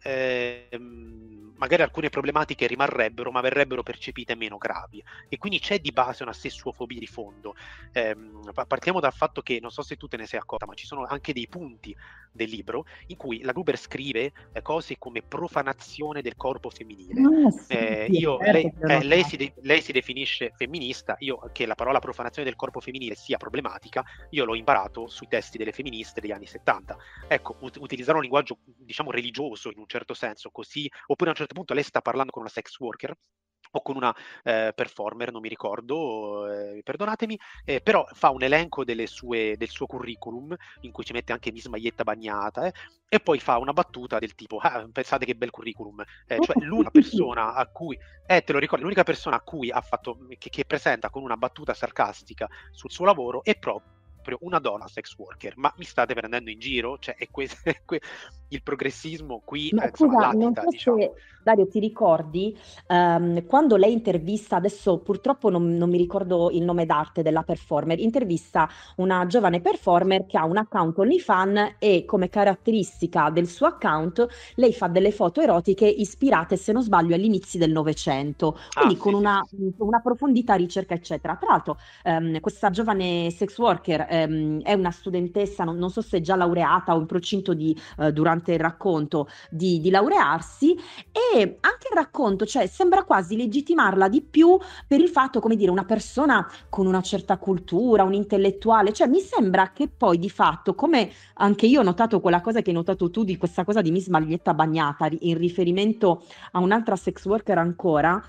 Speaker 1: ehm, magari alcune problematiche rimarrebbero, ma verrebbero percepite meno gravi. E quindi c'è di base una sessuofobia di fondo. Ehm, partiamo dal fatto che, non so se tu te ne sei accorta, ma ci sono anche dei punti del libro in cui la Gruber scrive eh, cose come profanazione del corpo femminile.
Speaker 2: Ah, sì,
Speaker 1: Eh,
Speaker 2: sì, è
Speaker 1: io,
Speaker 2: certo
Speaker 1: lei,
Speaker 2: che l'ho
Speaker 1: eh, lei, si
Speaker 2: notato.
Speaker 1: de- lei si definisce femminista, io che la parola profanazione del corpo femminile sia problematica, io l'ho imparato sui testi delle femministe degli anni settanta. Ecco, ut- utilizzare un linguaggio, diciamo, religioso in un certo senso, così, oppure a un certo punto lei sta parlando con una sex worker o con una eh, performer, non mi ricordo, eh, perdonatemi, eh, però fa un elenco delle sue, del suo curriculum in cui ci mette anche Miss Maglietta Bagnata eh, e poi fa una battuta del tipo ah, pensate che bel curriculum, eh,
Speaker 2: Oh,
Speaker 1: cioè
Speaker 2: sì,
Speaker 1: l'unica
Speaker 2: sì, sì.
Speaker 1: persona a cui, eh, te lo ricordi, l'unica persona a cui ha fatto, che, che presenta con una battuta sarcastica sul suo lavoro è proprio una donna sex worker, ma mi state prendendo in giro? Cioè, è que- è que- il progressismo qui,
Speaker 2: Ma
Speaker 1: eh, insomma,
Speaker 2: scusa, non
Speaker 1: latita,
Speaker 2: so
Speaker 1: diciamo.
Speaker 2: se Dario ti ricordi, ehm, quando lei intervista, adesso purtroppo non, non mi ricordo il nome d'arte della performer, intervista una giovane performer che ha un account OnlyFans e come caratteristica del suo account lei fa delle foto erotiche ispirate, se non sbaglio, agli inizi del Novecento,
Speaker 1: Ah,
Speaker 2: quindi con
Speaker 1: sì, sì,
Speaker 2: una,
Speaker 1: sì, sì.
Speaker 2: con una profondità ricerca, eccetera. Tra l'altro, ehm, questa giovane sex worker ehm, è una studentessa, non, non so se è già laureata o in procinto di eh, durante il racconto di, di laurearsi e anche il racconto, cioè sembra quasi legittimarla di più per il fatto, come dire, una persona con una certa cultura, un intellettuale, cioè mi sembra che poi di fatto, come anche io ho notato quella cosa che hai notato tu di questa cosa di Miss Maglietta Bagnata ri- in riferimento a un'altra sex worker ancora,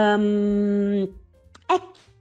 Speaker 2: ehm, è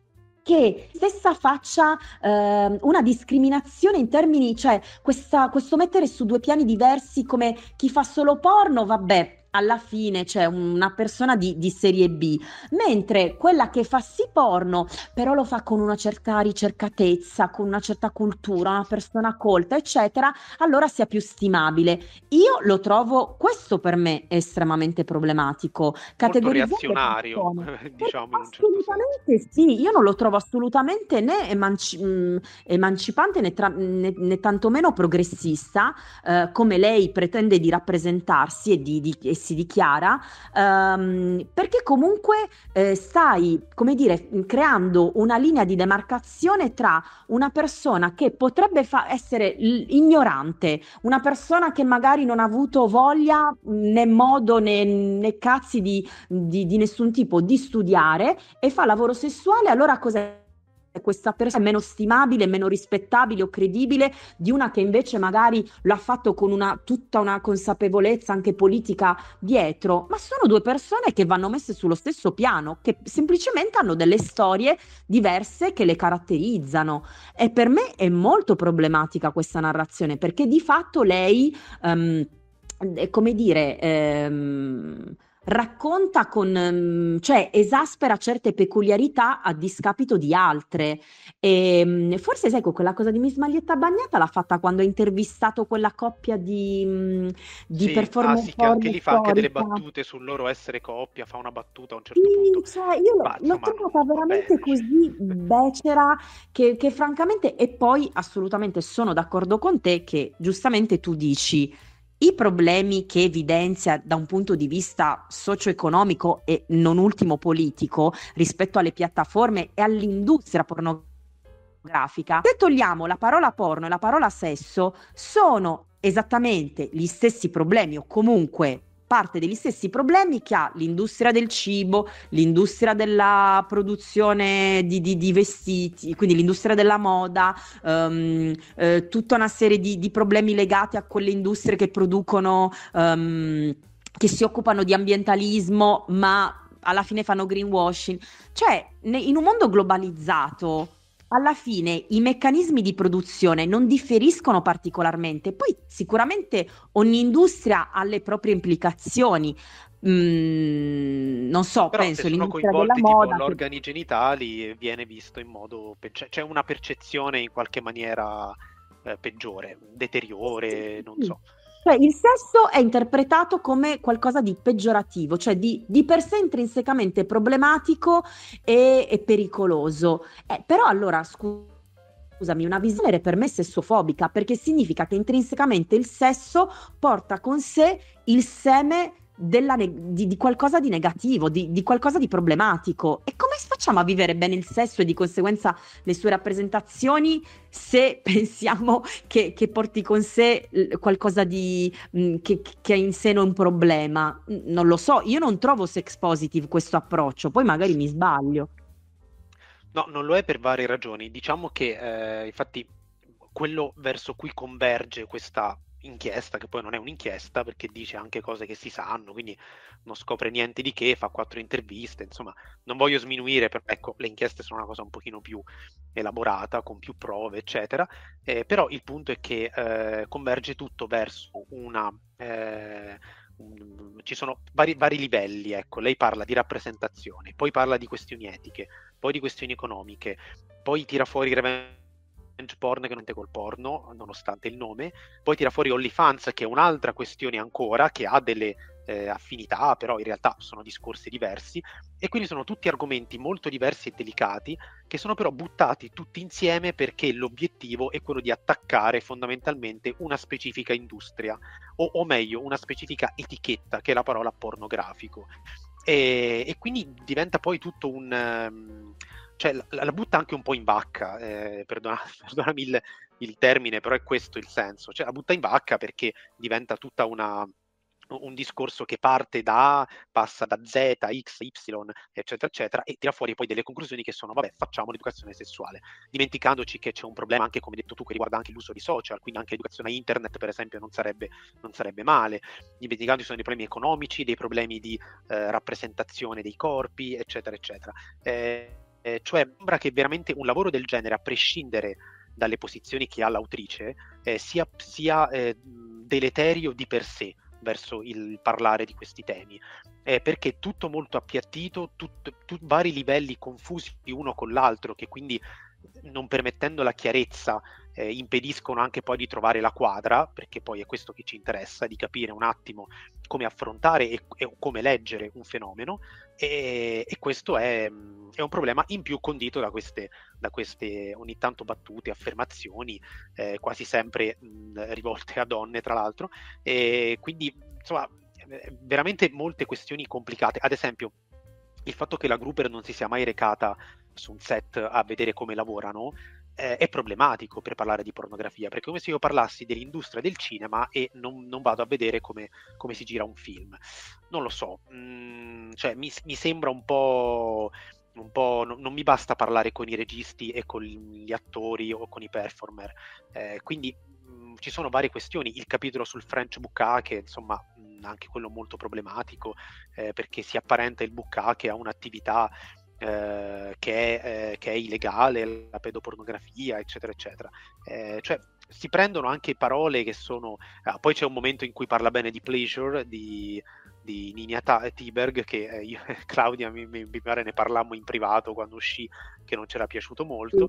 Speaker 2: che stessa faccia ehm, una discriminazione in termini, cioè questa- questo mettere su due piani diversi come chi fa solo porno, vabbè. alla fine c'è una persona di, di serie B, mentre quella che fa sì porno, però lo fa con una certa ricercatezza, con una certa cultura, una persona colta, eccetera, allora sia più stimabile. Io lo trovo, questo per me è estremamente problematico,
Speaker 1: Molto
Speaker 2: categorizzare le
Speaker 1: reazionario,
Speaker 2: persone. Perché
Speaker 1: diciamo in un certo senso.
Speaker 2: assolutamente sì, io non lo trovo assolutamente né emanci- mh, emancipante né, tra- né- né tantomeno progressista, eh, come lei pretende di rappresentarsi e, di- di- e si dichiara, ehm, perché comunque eh, stai, come dire, creando una linea di demarcazione tra una persona che potrebbe fa- essere l- ignorante, una persona che magari non ha avuto voglia né modo né, né cazzi di, di- di nessun tipo di studiare e fa lavoro sessuale, allora cos'è? Questa persona è meno stimabile, meno rispettabile o credibile di una che invece magari l'ha fatto con una, tutta una consapevolezza anche politica dietro, ma sono due persone che vanno messe sullo stesso piano, che semplicemente hanno delle storie diverse che le caratterizzano. E per me è molto problematica questa narrazione, perché di fatto lei, ehm, è come dire, ehm, racconta con, ehm, cioè esaspera certe peculiarità a discapito di altre. E, mh, forse sai, ecco, quella cosa di Miss Maglietta Bagnata l'ha fatta quando ha intervistato quella coppia di, mh, di
Speaker 1: Sì, ah
Speaker 2: performer
Speaker 1: sì, che anche
Speaker 2: porno
Speaker 1: lì fa anche delle
Speaker 2: storica.
Speaker 1: battute sul loro essere coppia, fa una battuta a un certo punto.
Speaker 2: Sì, cioè io l'ho
Speaker 1: Ma
Speaker 2: l'ho
Speaker 1: insomma, non
Speaker 2: trovata
Speaker 1: va
Speaker 2: veramente
Speaker 1: bene.
Speaker 2: così becera che, che francamente, e poi assolutamente sono d'accordo con te che giustamente tu dici i problemi che evidenzia da un punto di vista socio-economico e non ultimo politico rispetto alle piattaforme e all'industria pornografica. Se togliamo la parola porno e la parola sesso, sono esattamente gli stessi problemi o comunque parte degli stessi problemi che ha l'industria del cibo, l'industria della produzione di, di- di vestiti, quindi l'industria della moda, ehm, eh, tutta una serie di, di problemi legati a quelle industrie che producono, ehm, che si occupano di ambientalismo, ma alla fine fanno greenwashing. Cioè, ne- in un mondo globalizzato, alla fine i meccanismi di produzione non differiscono particolarmente. Poi sicuramente ogni industria ha le proprie implicazioni. Mm, non so,
Speaker 1: Però se
Speaker 2: penso
Speaker 1: sono
Speaker 2: l'industria della
Speaker 1: coinvolti tipo
Speaker 2: moda che
Speaker 1: l'organi genitali viene visto in modo... pe- c'è c'è una percezione in qualche maniera eh, peggiore,
Speaker 2: sì,
Speaker 1: deteriore,
Speaker 2: sì,
Speaker 1: non
Speaker 2: sì.
Speaker 1: so.
Speaker 2: Cioè, il sesso è interpretato come qualcosa di peggiorativo, cioè di, di per sé intrinsecamente problematico e, e pericoloso. Eh, però allora, scu- scusami, una visione per me sessofobica, perché significa che intrinsecamente il sesso porta con sé il seme della ne- di, di qualcosa di negativo, di, di qualcosa di problematico. E come facciamo a vivere bene il sesso e di conseguenza le sue rappresentazioni se pensiamo che, che porti con sé eh, qualcosa di, mh, che, che ha in seno un problema? Mm, Non lo so, io non trovo sex positive questo approccio, poi magari mi sbaglio.
Speaker 1: No, non lo è per varie ragioni. Diciamo che, eh, infatti, quello verso cui converge questa inchiesta, che poi non è un'inchiesta perché dice anche cose che si sanno, quindi non scopre niente di che, fa quattro interviste, insomma, non voglio sminuire, però ecco, le inchieste sono una cosa un pochino più elaborata, con più prove, eccetera, eh, però il punto è che eh, converge tutto verso una... eh, un- ci sono vari, vari livelli, ecco, lei parla di rappresentazione, poi parla di questioni etiche, poi di questioni economiche, poi tira fuori revenge porn che non è col porno, nonostante il nome, poi tira fuori OnlyFans che è un'altra questione ancora, che ha delle eh, affinità, però in realtà sono discorsi diversi, e quindi sono tutti argomenti molto diversi e delicati, che sono però buttati tutti insieme perché l'obiettivo è quello di attaccare fondamentalmente una specifica industria, o, o meglio, una specifica etichetta, che è la parola pornografico. E, e quindi diventa poi tutto un... Um, cioè la, la, butta anche un po' in vacca, eh, perdona, perdonami il, il, termine, però è questo il senso, cioè la butta in vacca perché diventa tutta una, un discorso che parte da, passa da Z, X, Y, eccetera, eccetera, e tira fuori poi delle conclusioni che sono, vabbè, facciamo l'educazione sessuale, dimenticandoci che c'è un problema anche, come hai detto tu, che riguarda anche l'uso di social, quindi anche l'educazione a internet, per esempio, non sarebbe, non sarebbe male, dimenticandoci sono dei problemi economici, dei problemi di eh, rappresentazione dei corpi, eccetera, eccetera. Eh, eh, cioè, sembra che veramente un lavoro del genere, a prescindere dalle posizioni che ha l'autrice, eh, sia, sia eh, deleterio di per sé, verso il parlare di questi temi, eh, perché è tutto molto appiattito, tutto, tu, vari livelli confusi uno con l'altro, che quindi, non permettendo la chiarezza, eh, impediscono anche poi di trovare la quadra, perché poi è questo che ci interessa, di capire un attimo come affrontare e, e come leggere un fenomeno, e, e questo è, è un problema in più condito da queste, da queste ogni tanto battute, affermazioni, eh, quasi sempre mh, rivolte a donne, tra l'altro, e quindi insomma veramente molte questioni complicate. Ad esempio, il fatto che la Gruber non si sia mai recata su un set a vedere come lavorano eh, è problematico per parlare di pornografia, perché è come se io parlassi dell'industria del cinema e non, non vado a vedere come, come si gira un film. Non lo so, mm, cioè mi, mi sembra un po'... un po' non, non mi basta parlare con i registi e con gli attori o con i performer, eh, quindi mh, ci sono varie questioni. Il capitolo sul French Bukkake, che insomma mh, anche quello molto problematico, eh, perché si apparenta il Bukkake a un'attività eh, che, è, eh, che è illegale, la pedopornografia, eccetera eccetera, eh, cioè si prendono anche parole che sono ah, poi c'è un momento in cui parla bene di Pleasure di di Nina Tiberg, che eh, io e Claudia mi, mi, mi pare ne parlammo in privato quando uscì, che non c'era piaciuto molto,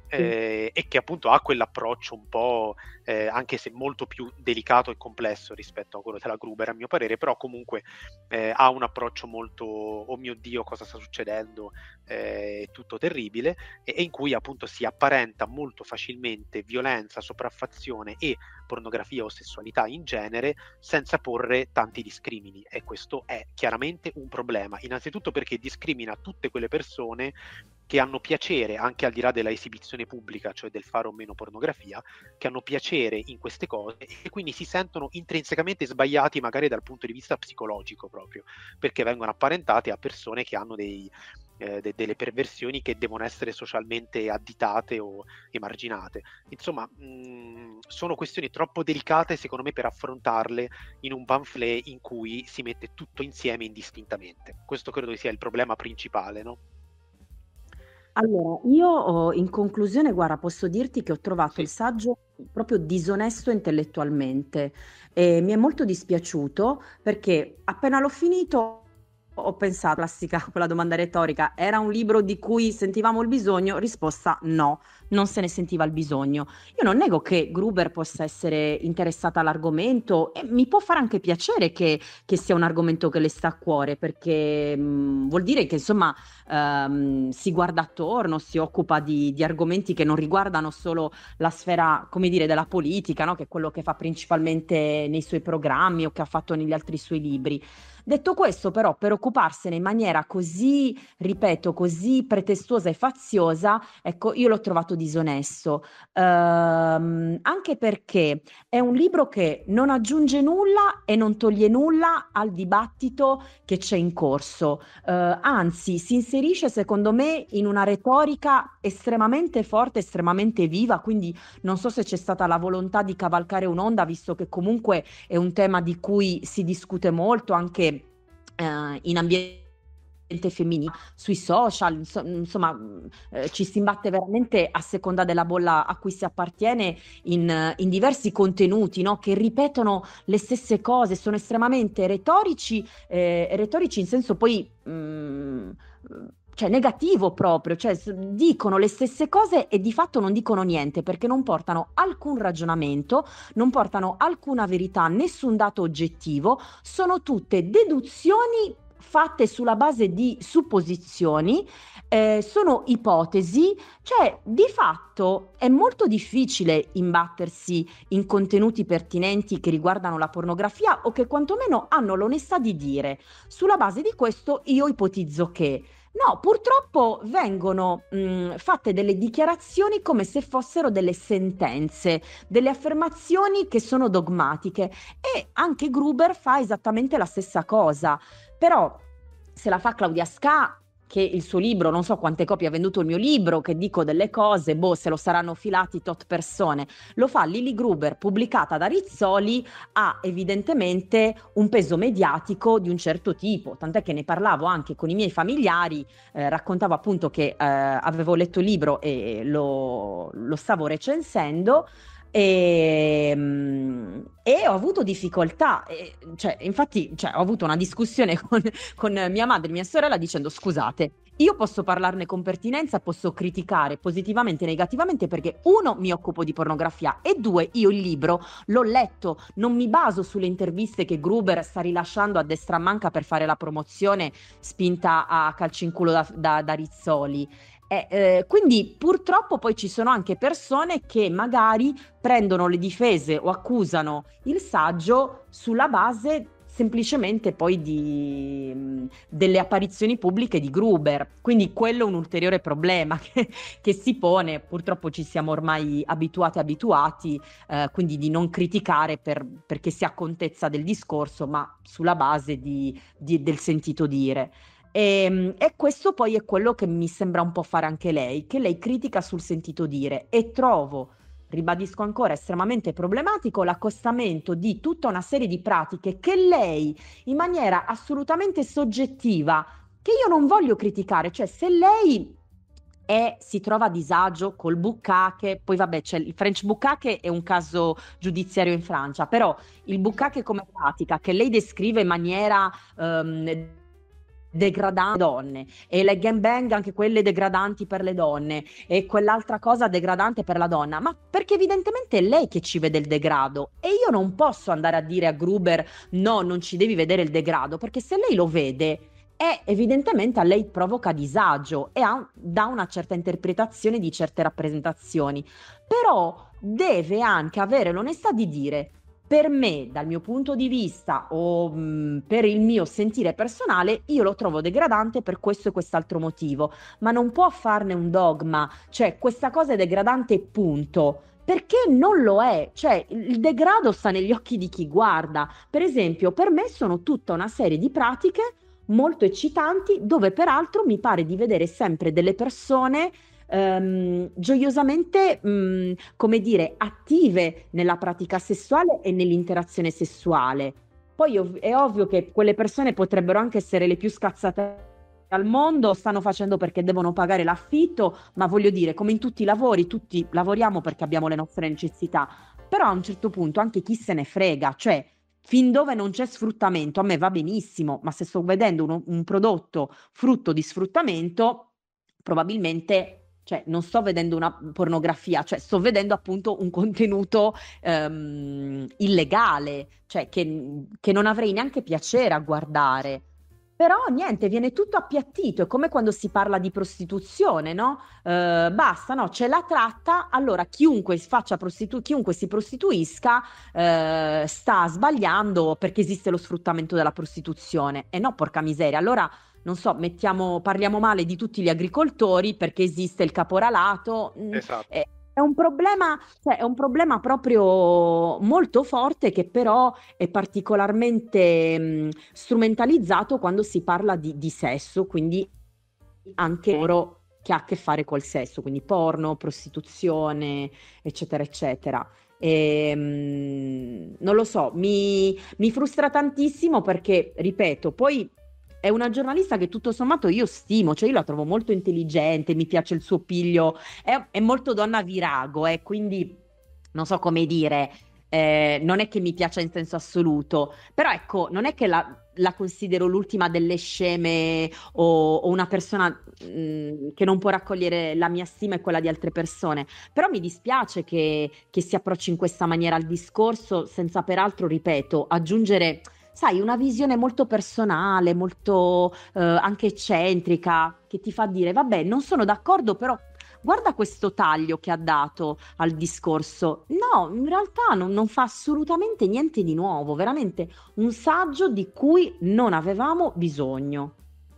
Speaker 1: eh, e che appunto ha quell'approccio un po' eh, anche se molto più delicato e complesso rispetto a quello della Gruber a mio parere, però comunque eh, ha un approccio molto oh mio Dio cosa sta succedendo, è eh, tutto terribile, e, e in cui appunto si apparenta molto facilmente violenza, sopraffazione e pornografia o sessualità in genere senza porre tanti discrimini, e questo è chiaramente un problema, innanzitutto perché discrimina tutte quelle persone che hanno piacere, anche al di là della esibizione pubblica, cioè del fare o meno pornografia, che hanno piacere in queste cose e quindi si sentono intrinsecamente sbagliati magari dal punto di vista psicologico proprio, perché vengono apparentate a persone che hanno dei, eh, de- delle perversioni che devono essere socialmente additate o emarginate. Insomma, mh, sono questioni troppo delicate secondo me per affrontarle in un pamphlet in cui si mette tutto insieme indistintamente. Questo credo sia il problema principale, no?
Speaker 2: Allora, io ho, in conclusione, guarda, posso dirti che ho trovato il
Speaker 1: Sì.
Speaker 2: saggio proprio disonesto intellettualmente e mi è molto dispiaciuto perché appena l'ho finito ho pensato, classica, quella domanda retorica, era un libro di cui sentivamo il bisogno? Risposta no, non se ne sentiva il bisogno. Io non nego che Gruber possa essere interessata all'argomento e mi può fare anche piacere che, che sia un argomento che le sta a cuore perché mh, vuol dire che insomma ehm, si guarda attorno, si occupa di, di argomenti che non riguardano solo la sfera, come dire, della politica, no? Che è quello che fa principalmente nei suoi programmi o che ha fatto negli altri suoi libri. Detto questo, però, per occuparsene in maniera così, ripeto, così pretestuosa e faziosa, ecco, io l'ho trovato disonesto. Ehm, anche perché è un libro che non aggiunge nulla e non toglie nulla al dibattito che c'è in corso. Eh, anzi, si inserisce, secondo me, in una retorica estremamente forte, estremamente viva, quindi non so se c'è stata la volontà di cavalcare un'onda, visto che comunque è un tema di cui si discute molto anche eh, in ambiente femminile, sui social, inso- insomma, eh, ci si imbatte veramente a seconda della bolla a cui si appartiene in, in diversi contenuti, no? Che ripetono le stesse cose, sono estremamente retorici, eh, retorici in senso poi mh, cioè negativo proprio, cioè s- dicono le stesse cose e di fatto non dicono niente perché non portano alcun ragionamento, non portano alcuna verità, nessun dato oggettivo, sono tutte deduzioni fatte sulla base di supposizioni, eh, sono ipotesi, cioè di fatto è molto difficile imbattersi in contenuti pertinenti che riguardano la pornografia o che quantomeno hanno l'onestà di dire sulla base di questo io ipotizzo che. No, purtroppo vengono mh, fatte delle dichiarazioni come se fossero delle sentenze, delle affermazioni che sono dogmatiche e anche Gruber fa esattamente la stessa cosa. Però se la fa Claudia Ska, che il suo libro, non so quante copie ha venduto il mio libro, che dico delle cose, boh, se lo saranno filati tot persone. Lo fa Lily Gruber, pubblicata da Rizzoli, ha evidentemente un peso mediatico di un certo tipo, tant'è che ne parlavo anche con i miei familiari, eh, raccontavo appunto che eh, avevo letto il libro e lo, lo stavo recensendo. E, mm, e ho avuto difficoltà, e, cioè, infatti, cioè, ho avuto una discussione con, con mia madre e mia sorella dicendo: scusate, io posso parlarne con pertinenza, posso criticare positivamente e negativamente perché uno, mi occupo di pornografia, e due, io il libro l'ho letto, non mi baso sulle interviste che Gruber sta rilasciando a destra e a manca per fare la promozione spinta a calci in culo da, da, da Rizzoli. Eh, eh, quindi purtroppo poi ci sono anche persone che magari prendono le difese o accusano il saggio sulla base semplicemente poi di, mh, delle apparizioni pubbliche di Gruber. Quindi quello è un ulteriore problema che, che si pone. Purtroppo ci siamo ormai abituati abituati, eh, quindi di non criticare per- perché si ha contezza del discorso, ma sulla base di- di- del sentito dire. E, e questo poi è quello che mi sembra un po' fare anche lei, che lei critica sul sentito dire, e trovo, ribadisco ancora, estremamente problematico l'accostamento di tutta una serie di pratiche che lei, in maniera assolutamente soggettiva, che io non voglio criticare, cioè se lei è, si trova a disagio col bukkake, poi vabbè c'è il French bukkake, è un caso giudiziario in Francia, però il bukkake come pratica che lei descrive in maniera ehm, degradante per le donne, e le gangbang anche quelle degradanti per le donne, e quell'altra cosa degradante per la donna, ma perché evidentemente è lei che ci vede il degrado, e io non posso andare a dire a Gruber no, non ci devi vedere il degrado, perché se lei lo vede è evidentemente a lei provoca disagio e ha, dà una certa interpretazione di certe rappresentazioni, però deve anche avere l'onestà di dire: per me, dal mio punto di vista o mh, per il mio sentire personale, io lo trovo degradante per questo e quest'altro motivo, ma non può farne un dogma, cioè questa cosa è degradante, punto. Perché non lo è, cioè il il degrado sta negli occhi di chi guarda. Per esempio, per me sono tutta una serie di pratiche molto eccitanti, dove peraltro mi pare di vedere sempre delle persone ehm, gioiosamente, mh, come dire, attive nella pratica sessuale e nell'interazione sessuale. Poi ov- è ovvio che quelle persone potrebbero anche essere le più scazzate al mondo, stanno facendo perché devono pagare l'affitto, ma voglio dire, come in tutti i lavori, tutti lavoriamo perché abbiamo le nostre necessità, però a un certo punto anche chi se ne frega, cioè fin dove non c'è sfruttamento a me va benissimo, ma se sto vedendo uno- un prodotto frutto di sfruttamento, probabilmente, cioè, non sto vedendo una pornografia, cioè sto vedendo appunto un contenuto ehm, illegale, cioè che, che non avrei neanche piacere a guardare. Però niente, viene tutto appiattito, è come quando si parla di prostituzione, no? Eh, basta, no? C'è la tratta, allora chiunque faccia prostitu- chiunque si prostituisca eh, sta sbagliando perché esiste lo sfruttamento della prostituzione. E no, porca miseria, allora non so, mettiamo, parliamo male di tutti gli agricoltori perché esiste il caporalato. Mm,
Speaker 1: Esatto.
Speaker 2: è, è un problema, cioè, è un problema proprio molto forte, che però è particolarmente mh, strumentalizzato quando si parla di, di sesso, quindi anche loro che ha a che fare col sesso, quindi porno, prostituzione, eccetera, eccetera. E, mh, non lo so, mi, mi frustra tantissimo perché, ripeto, poi è una giornalista che tutto sommato io stimo, cioè io la trovo molto intelligente, mi piace il suo piglio, è, è molto donna virago, eh, quindi non so come dire, eh, non è che mi piaccia in senso assoluto, però ecco, non è che la, la considero l'ultima delle sceme o, o una persona mh, che non può raccogliere la mia stima e quella di altre persone, però mi dispiace che, che si approcci in questa maniera al discorso, senza peraltro, ripeto, aggiungere, sai, una visione molto personale, molto eh, anche eccentrica, che ti fa dire, vabbè, non sono d'accordo, però guarda questo taglio che ha dato al discorso. No, in realtà non, non fa assolutamente niente di nuovo, veramente un saggio di cui non avevamo bisogno.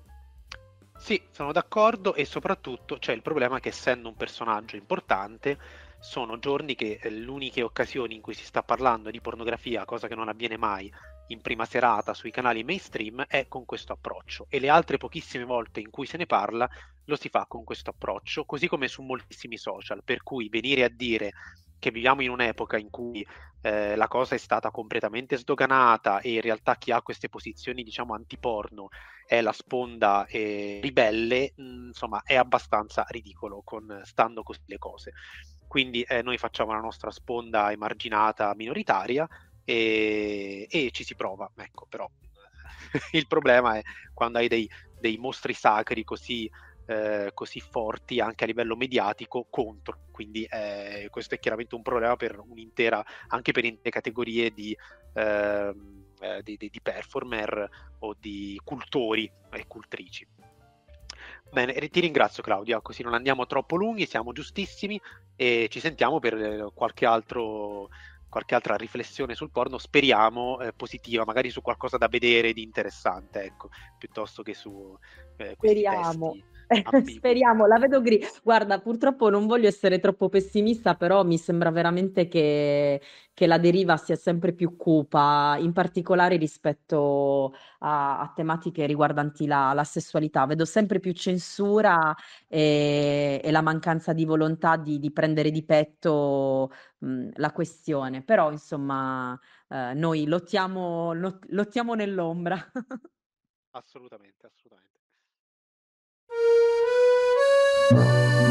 Speaker 1: Sì, sono d'accordo e soprattutto c'è il problema che essendo un personaggio importante, sono giorni che eh, le uniche occasioni in cui si sta parlando di pornografia, cosa che non avviene mai in prima serata sui canali mainstream, è con questo approccio e le altre pochissime volte in cui se ne parla lo si fa con questo approccio, così come su moltissimi social, per cui venire a dire che viviamo in un'epoca in cui eh, la cosa è stata completamente sdoganata e in realtà chi ha queste posizioni, diciamo, antiporno è la sponda eh, ribelle, mh, insomma, è abbastanza ridicolo con, stando così le cose. Quindi eh, noi facciamo la nostra sponda emarginata minoritaria e, e ci si prova, ecco, però il problema è quando hai dei, dei mostri sacri così, eh, così forti anche a livello mediatico contro, quindi eh, questo è chiaramente un problema per un'intera, anche per intere categorie di, ehm, eh, di, di, di performer o di cultori e cultrici. Bene, ti ringrazio Claudia, così non andiamo troppo lunghi, siamo giustissimi e ci sentiamo per eh, qualche altro, qualche altra riflessione sul porno, speriamo eh, positiva, magari su qualcosa da vedere di interessante, ecco, piuttosto che su eh, questi
Speaker 2: Speriamo,
Speaker 1: testi ambigui.
Speaker 2: speriamo, la vedo gri. Guarda, purtroppo non voglio essere troppo pessimista, però mi sembra veramente che, che la deriva sia sempre più cupa, in particolare rispetto a, a tematiche riguardanti la, la sessualità. Vedo sempre più censura e, e la mancanza di volontà di, di prendere di petto, mh, la questione. Però, insomma, eh, noi lottiamo, lot- lottiamo nell'ombra.
Speaker 1: Assolutamente, assolutamente.